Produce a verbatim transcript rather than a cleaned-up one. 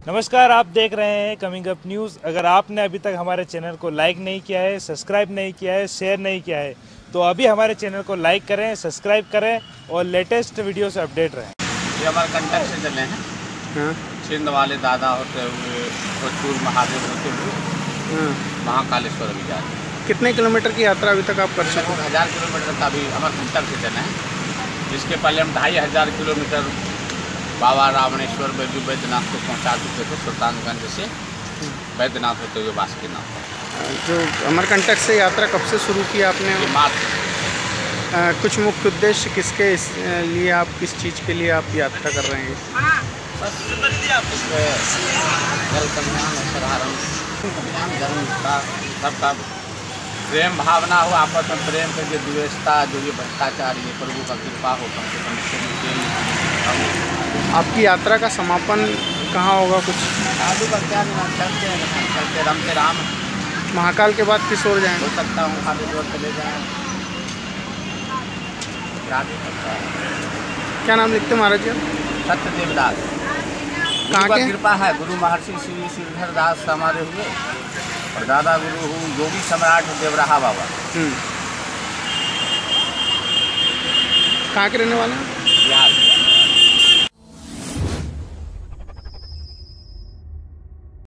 नमस्कार, आप देख रहे हैं कमिंग अप न्यूज़। अगर आपने अभी तक हमारे चैनल को लाइक नहीं किया है, सब्सक्राइब नहीं किया है, शेयर नहीं किया है, तो अभी हमारे चैनल को लाइक करें, सब्सक्राइब करें और लेटेस्ट वीडियो से अपडेट रहें। ये हमारे कंटक से चले हैं। हाँ। छिंद वाले दादा होते हुए भोजपुर महादेव होते हुए हाँ। महाकालेश्वर भी जा रहे हैं। कितने किलोमीटर की यात्रा अभी तक आप कर चुके हैं? हज़ार किलोमीटर का भी हमारे कंटक से चले हैं, जिसके पहले हम ढाई हज़ार किलोमीटर बाबा रावणेश्वर बैजू बैद्यनाथ को पहुंचा चुके थे। सुल्तानगंज से बैद्यनाथ होते हुए बासुकीनाथ। जो अमरकंटक से यात्रा कब से शुरू की आपने? मार्च। कुछ मुख्य उद्देश्य किसके लिए, आप किस चीज़ के लिए आप यात्रा कर रहे हैं? बस जल कल्याण साधारण का सबका प्रेम भावना हो, आपस में प्रेम के जो द्वेषता, जो ये भ्रष्टाचार, ये प्रभु का कृपा हो कम से कम। आपकी यात्रा का समापन कहाँ होगा? कुछ आलू का क्या नहीं, चलते हैं चलते रमते राम। महाकाल के बाद किस ओर जाएँ? हो सकता हूँ खाली ओर चले जाएँ। क्या नाम लिखते महाराज जी? सत्यदेव दास। कहाँ का के? कृपा है, गुरु महर्षि श्री श्रीधर दास हमारे हुए और दादा गुरु हूँ योगी सम्राट देवराहा बाबा। कहाँ के रहने वाले हैं?